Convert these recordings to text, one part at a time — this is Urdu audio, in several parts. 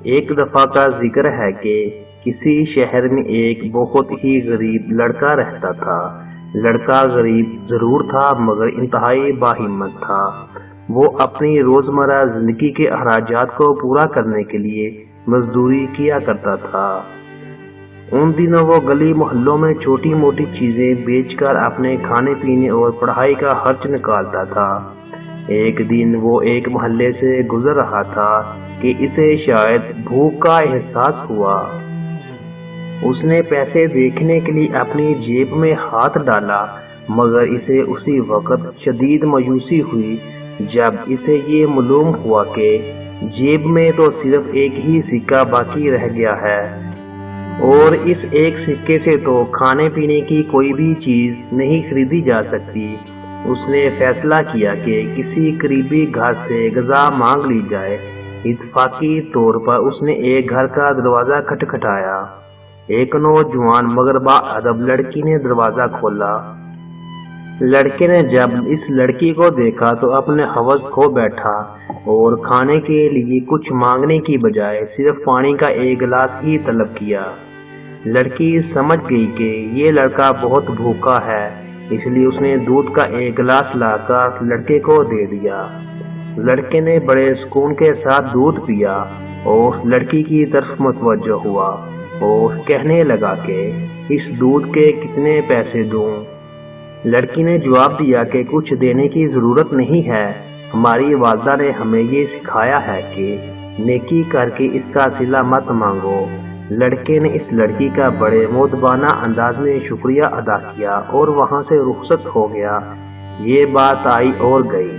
ایک دفعہ کا ذکر ہے کہ کسی شہر میں ایک بہت ہی غریب لڑکا رہتا تھا۔ لڑکا غریب ضرور تھا مگر انتہائی باہمت تھا۔ وہ اپنی روزمرہ زندگی کے اخراجات کو پورا کرنے کے لیے مزدوری کیا کرتا تھا۔ ان دنوں وہ گلی محلوں میں چھوٹی موٹی چیزیں بیچ کر اپنے کھانے پینے اور پڑھائی کا خرچ نکالتا تھا۔ ایک دن وہ ایک محلے سے گزر رہا تھا کہ اسے شاید بھوک کا احساس ہوا۔ اس نے پیسے دیکھنے کے لیے اپنی جیب میں ہاتھ ڈالا مگر اسے اسی وقت شدید مایوسی ہوئی جب اسے یہ معلوم ہوا کہ جیب میں تو صرف ایک ہی سکہ باقی رہ گیا ہے اور اس ایک سکے سے تو کھانے پینے کی کوئی بھی چیز نہیں خریدی جا سکتی۔ اس نے فیصلہ کیا کہ کسی قریبی گھر سے غذا مانگ لی جائے۔ اتفاقی طور پر اس نے ایک گھر کا دروازہ کھٹکھٹایا۔ ایک نوجوان مگر باادب لڑکی نے دروازہ کھولا۔ لڑکے نے جب اس لڑکی کو دیکھا تو اپنے ہوس کھو بیٹھا اور کھانے کے لیے کچھ مانگنے کی بجائے صرف پانی کا ایک گلاس ہی طلب کیا۔ لڑکی سمجھ گئی کہ یہ لڑکا بہت بھوکا ہے، اس لیے اس نے دودھ کا ایک گلاس لا کر لڑکے کو دے دیا۔ لڑکے نے بڑے سکون کے ساتھ دودھ پیا اور لڑکی کی طرف متوجہ ہوا اور کہنے لگا کہ اس دودھ کے کتنے پیسے دوں؟ لڑکی نے جواب دیا کہ کچھ دینے کی ضرورت نہیں ہے، ہماری والدہ نے ہمیں یہ سکھایا ہے کہ نیکی کر کے اس کا صلہ مت مانگو۔ لڑکے نے اس لڑکی کا بڑے مؤدبانہ انداز میں شکریہ ادا کیا اور وہاں سے رخصت ہو گیا۔ یہ بات آئی اور گئی۔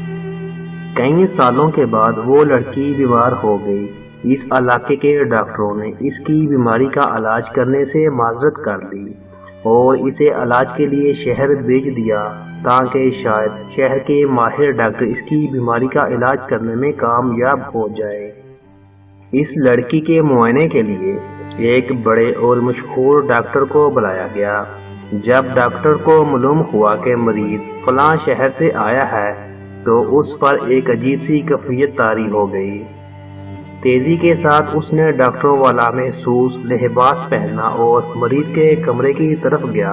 کئی سالوں کے بعد وہ لڑکی بیمار ہو گئی۔ اس علاقے کے ڈاکٹروں نے اس کی بیماری کا علاج کرنے سے معذرت کر لی اور اسے علاج کے لیے شہر بھیج دیا تاکہ شاید شہر کے ماہر ڈاکٹر اس کی بیماری کا علاج کرنے میں کامیاب ہو جائے۔ اس لڑکی کے معائنے کے لیے ایک بڑے اور مشہور ڈاکٹر کو بلایا گیا۔ جب ڈاکٹر کو معلوم ہوا کہ مریض فلاں شہر سے آیا ہے تو اس پر ایک عجیب سی کیفیت طاری ہو گئی۔ تیزی کے ساتھ اس نے ڈاکٹروں والا محسوس لباس پہنا اور مریض کے کمرے کی طرف گیا۔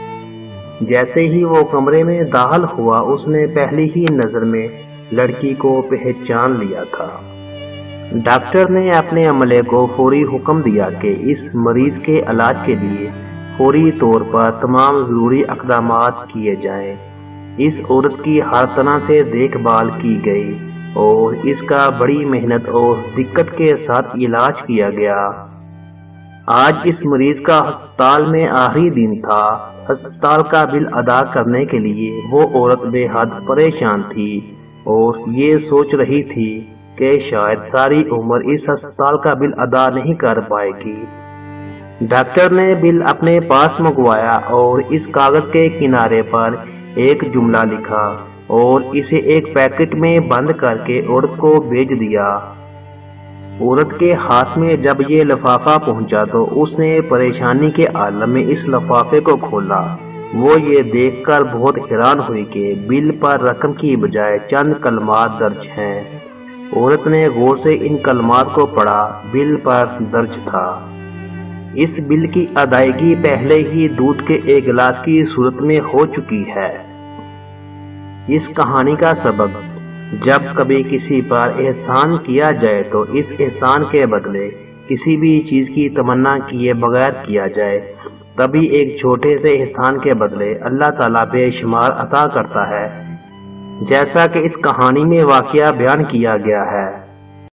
جیسے ہی وہ کمرے میں داخل ہوا اس نے پہلی ہی نظر میں لڑکی کو پہچان لیا تھا۔ ڈاکٹر نے اپنے عملے کو فوری حکم دیا کہ اس مریض کے علاج کے لیے فوری طور پر تمام ضروری اقدامات کیے جائیں۔ اس عورت کی ہر طرح سے دیکھ بھال کی گئی اور اس کا بڑی محنت اور دقت کے ساتھ علاج کیا گیا۔ آج اس مریض کا ہسپتال میں آخری دن تھا۔ ہسپتال کا بل ادا کرنے کے لیے وہ عورت بے حد پریشان تھی اور یہ سوچ رہی تھی کہ شاید ساری عمر اس ہسپتال کا بل ادا نہیں کر پائے گی۔ ڈاکٹر نے بل اپنے پاس منگوایا اور اس کاغذ کے کنارے پر ایک جملہ لکھا اور اسے ایک پیکٹ میں بند کر کے عورت کو بھیج دیا۔ عورت کے ہاتھ میں جب یہ لفافہ پہنچا تو اس نے پریشانی کے عالم میں اس لفافے کو کھولا۔ وہ یہ دیکھ کر بہت حیران ہوئی کہ بل پر رقم کی بجائے چند کلمات درج ہیں۔ عورت نے غور سے ان کلمات کو پڑھا۔ بل پر درج تھا، اس بل کی ادائیگی پہلے ہی دودھ کے ایک گلاس کی صورت میں ہو چکی ہے۔ اس کہانی کا سبق: جب کبھی کسی پر احسان کیا جائے تو اس احسان کے بدلے کسی بھی چیز کی تمنا کیے بغیر کیا جائے، تبھی ایک چھوٹے سے احسان کے بدلے اللہ تعالیٰ بے شمار عطا کرتا ہے، جیسا کہ اس کہانی میں واقعہ بیان کیا گیا ہے۔